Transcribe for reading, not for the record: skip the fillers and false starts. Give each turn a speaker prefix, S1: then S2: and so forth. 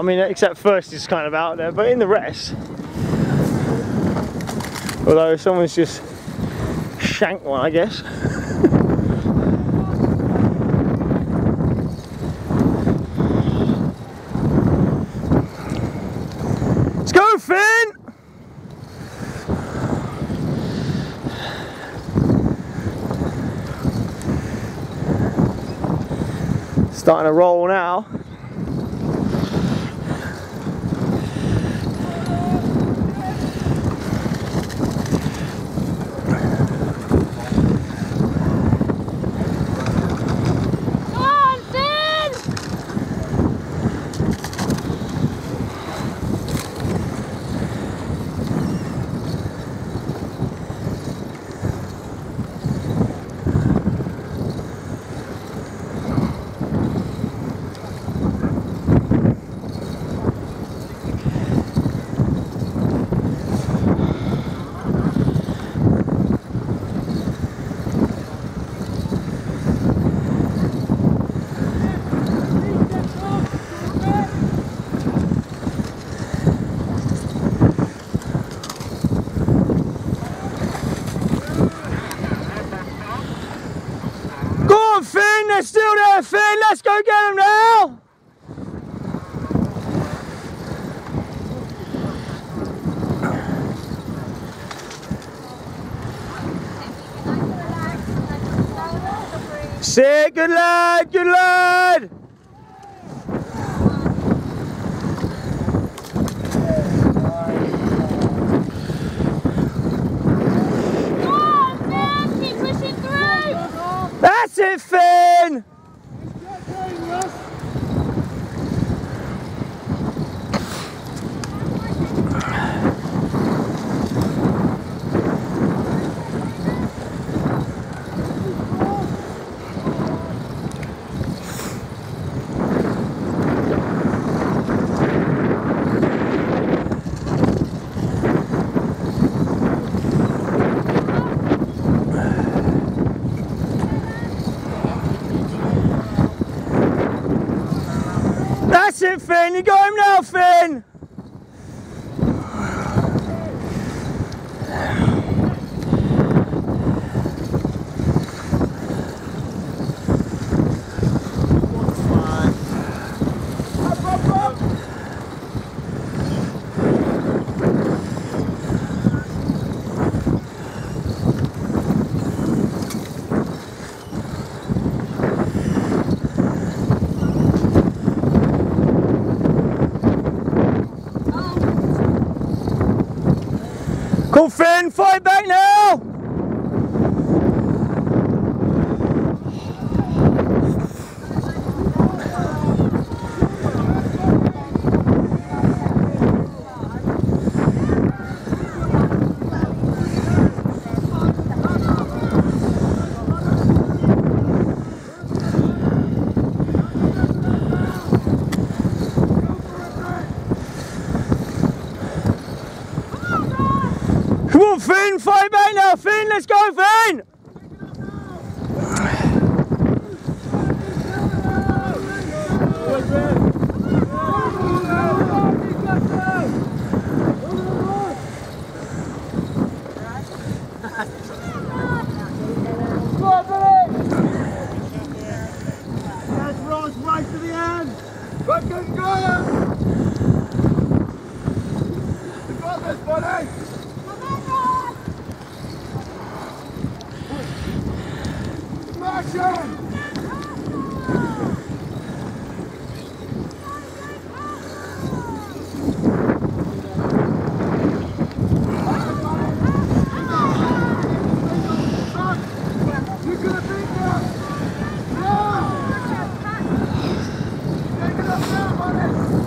S1: I mean, except first is kind of out there, but in the rest, although someone's just shanked one, I guess. Let's go, Finn! Starting to roll now. Finn, they're still there, Finn, let's go get them now! Sit, good lad, good lad! That's it, Finn! That's it, Finn. You got him now, Finn. Cool, Finn, fight back now! Come on, Finn, fight back now, Finn, let's go, Finn!
S2: Right to the end! Fucking go! You got this, buddy! Smash him! You're gonna beat them! Yeah! Take it up now, buddy!